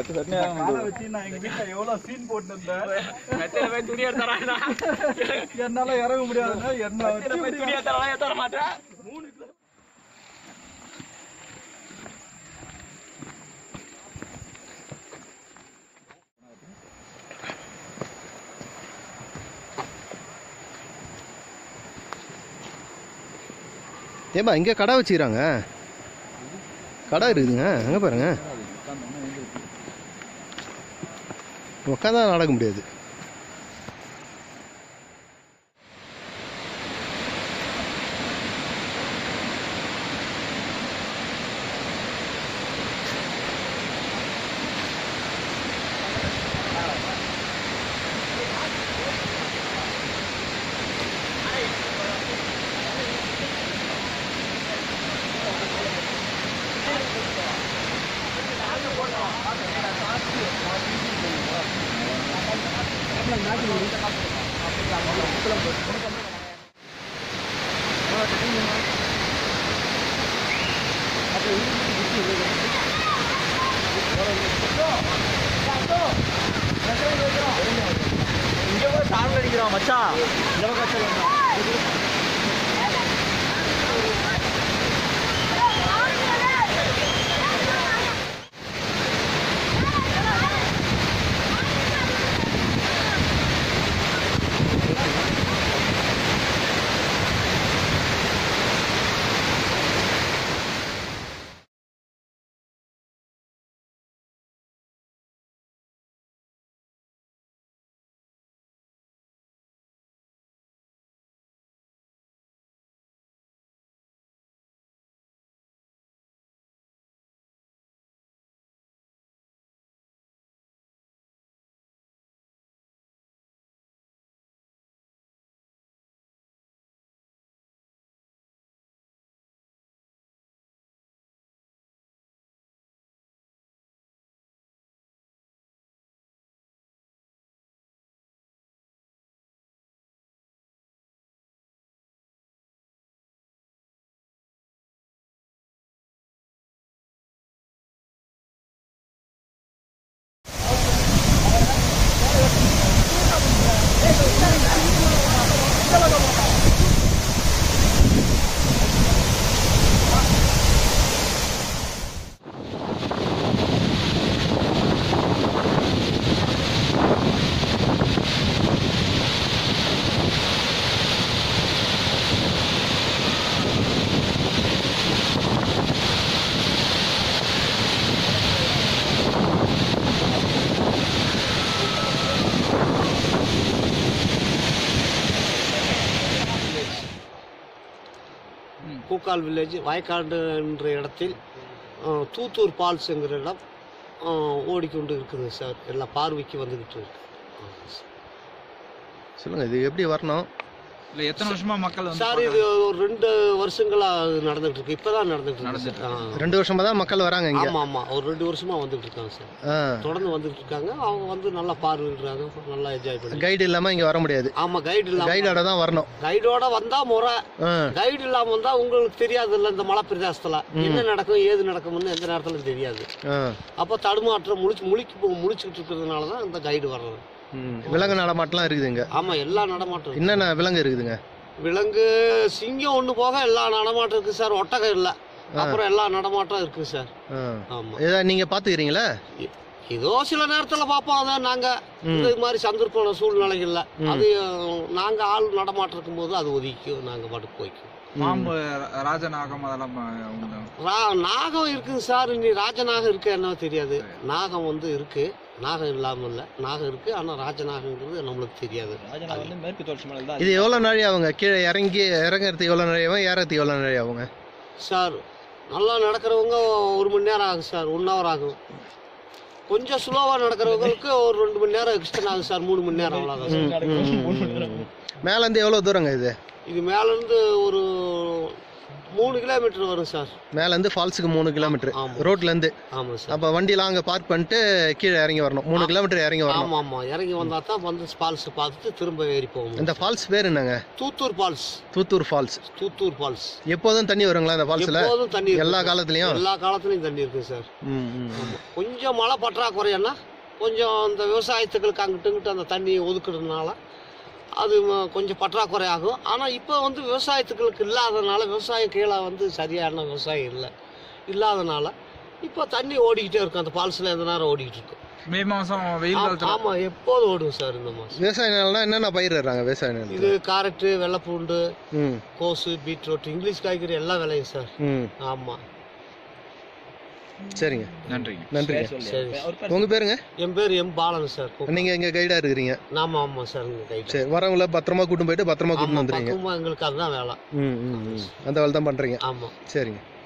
என்னால இறங்க முடியாதுன்னா என்ன தர மாட்டேன். ஏப்பா இங்கே கடை வச்சுக்கிறாங்க, கடை இருக்குதுங்க அங்கே பாருங்க. உட்காந்தா நடக்க முடியாது. இங்கே சாங் அடிக்கிறான் மச்சான். பூக்கால் வில்லேஜ் வாய்க்காடு என்ற இடத்தில் தூத்தூர் ஃபால்ஸ் என்கிற இடம் ஓடிக்கொண்டு இருக்குது சார். எல்லாம் பார்வைக்கு வந்துக்கிட்டு இருக்கு. சொல்லுங்கள், இது எப்படி வரணும்? இல்லை எத்தனை வருஷமா மக்கள் சார் இது ஒரு 2 வருஷங்களா நடந்துகிட்டு இருக்கு. இப்பதான் நடந்துகிட்டு இருக்கு. 2 வருஷமா தான் மக்கள் வராங்க இங்க. ஆமா ஆமா, ஒரு 2 வருஷமா வந்துட்டு இருக்காங்க சார். தொடர்ந்து வந்துட்டு இருக்காங்க. அவங்க வந்து நல்லா பார்வையிடுறாங்க, நல்லா என்ஜாய் பண்ணுறாங்க. கைடு இல்லாம இங்க வர முடியாது. ஆமா, கைடு இல்லாம, கைடோட தான் வரணும். கைடோட வந்தா முறை. கைடு இல்லாம வந்தா உங்களுக்கு தெரியாது இல்ல, இந்த மலை பிரதேசத்துல என்ன நடக்கும் ஏது நடக்கும்னு எந்த நேரத்துல தெரியாது. அப்ப தடுமாற்றம் முழிச்சுக்கிட்டு இருக்கிறதுனாலதான் இந்த கைடு வர்றது. விலங்கு நடமாட்டம்லாம் இருக்குதுங்க. ஆமா, எல்லா நடமாட்டம். என்னென்ன விலங்கு இருக்குதுங்க? விலங்கு சிங்கம் ஒண்ணு போக எல்லா நடமாட்டம் இருக்கு சார். ஒட்டகம் இல்ல, அப்புறம் எல்லா நடமாட்டம் இருக்கு சார். ஆமா, ஏதாவது நீங்க பாத்துக்கிறீங்களா? ஏதோ சில நேரத்துல பாப்போம். அதான் நாங்க இந்த மாதிரி சந்தர்ப்ப சூழ்நிலைகள்ல அது நாங்க ஆள் நடமாட்டம் இருக்கும் போது அது ஒதுக்கிக்கும், நாங்க பாட்டுக்கு போய்க்கும். பாம்பு, ராஜநாகம் அதெல்லாம் நாகம் இருக்குது சார். இனி ராஜநாகம் இருக்கு என்ன தெரியாது. நாகம் வந்து இருக்கு, நாகம் இல்லாம இல்ல, நாகம் இருக்கு. ஆனா ராஜநாகங்கிறது நம்மளுக்கு தெரியாது. மேற்கு தொடர்ச்சி மலை தான். இது எவ்வளவு நாளை அவங்க கீழே இறங்குறது எவ்வளவு நாளை ஆகும், ஏறதுக்கு எவ்வளவு நாளை ஆகுங்க சார்? நல்லா நடக்கிறவங்க 1 மணி நேரம் ஆகும் சார், 1 ஹவர் ஆகும். கொஞ்சம் ஸ்லோவா நடக்கிறவங்களுக்கு ஒரு 2 மணி நேரம் எக்ஸ்டன் ஆகும் சார், 3 மணி நேரம் அவ்வளவுதான். மேல இருந்து எவ்வளவு தூரங்க இது? இது மேல இருந்து ஒரு 3 கிலோமீட்டர் வரும் சார். மேலேருந்து ஃபால்ஸுக்கு 3 கிலோமீட்டர் ஆமா. ரோட்லேருந்து. ஆமாம் சார். அப்போ வண்டியெலாம் அங்கே பார்க் பண்ணிட்டு கீழே இறங்கி வரணும். 3 கிலோமீட்டர் இறங்கி வரணும். ஆமாம் ஆமாம், இறங்கி வந்தால் தான் வந்து ஃபால்ஸ் பார்த்துட்டு திரும்ப ஏறி போகணும். இந்த ஃபால்ஸ் பேர் என்னங்க? Thoothur falls. Thoothur falls. Thoothur falls. எப்போதும் தண்ணி வருங்களா இந்த ஃபால்ஸில்? எப்போதும் தண்ணி இருக்கு. எல்லா காலத்துலேயும்? எல்லா காலத்துலையும் தண்ணி இருக்குது சார். ஆமாம். கொஞ்சம் மழை பற்றாக்குறைன்னா கொஞ்சம் இந்த விவசாயத்துக்களுக்கு அங்கிட்டு இங்கிட்டு அந்த தண்ணியை ஒதுக்குறதுனால அது கொஞ்சம் பற்றாக்குறை ஆகும். ஆனால் இப்போ வந்து விவசாயத்துக்களுக்கு இல்லாதனால, விவசாயம் கீழே வந்து சரியான விவசாயம் இல்லாதனால இப்போ தண்ணி ஓடிக்கிட்டே இருக்கும். அந்த ஃபால்ஸில் எந்த நேரம் ஓடிக்கிட்டு இருக்கும். மே மாதம் வெயில் காலத்தில்? ஆமாம், எப்போதும் ஓடும் சார் இந்த மாதம். விவசாய நிலம்னா என்னென்ன பயிரிடுறாங்க விவசாய நிலம்? இது கேரட்டு, வெள்ளைப்பூண்டு, கோஸு, பீட்ரூட், இங்கிலீஷ் காய்கறி எல்லாம் விளையும் சார். ஆமாம். சரிங்க, நன்றிங்க. நன்றிங்க. சரி. உங்கள் பேருங்க? என் பேர் எம் பாலன் சார். நீங்கள் எங்கள் கைடாக இருக்கிறீங்க? ஆமாம் ஆமாம் சார், இங்கே கைடு. சரி, வரவங்கள பத்திரமா கூட்டின்னு போயிட்டு பத்திரமா கூட்டின்னு வந்துடுறீங்க? எங்களுக்கு அதுதான் வேலை. அந்த வேலை தான் பண்ணுறீங்க. ஆமாம். சரிங்க.